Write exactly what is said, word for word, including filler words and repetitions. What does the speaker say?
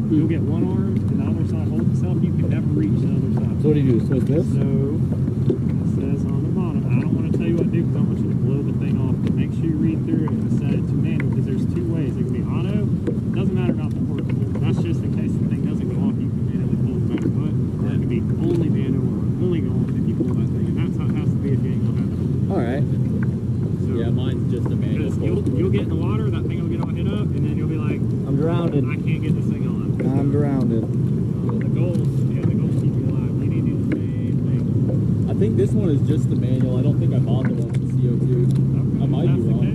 you'll get one arm and the other side holds itself. You can never reach the other side. So what do you do? Twist this? So it says on the bottom. I don't want to tell you what to do because I want you to blow the thing off. But make sure you read through it and set it to manual because there's two ways. It can be auto. It doesn't matter about the horse. That's just in case the thing doesn't go off. You can manually pull no matter what. Or it can be only manual or only go off if you pull that thing. And that's how it has to be if you ain't gonna have it. All right. So, yeah, mine's just a manual. You'll, you'll get in the water, that thing will get all hit up, and then you'll be like, I'm drowned. I can't get this thing on. I'm drowned. Uh, the goals, yeah, the goals keep you alive. You need to do the same thing. I think this one is just the manual. I don't think I bought the one with the C O two. Okay, I might be wrong.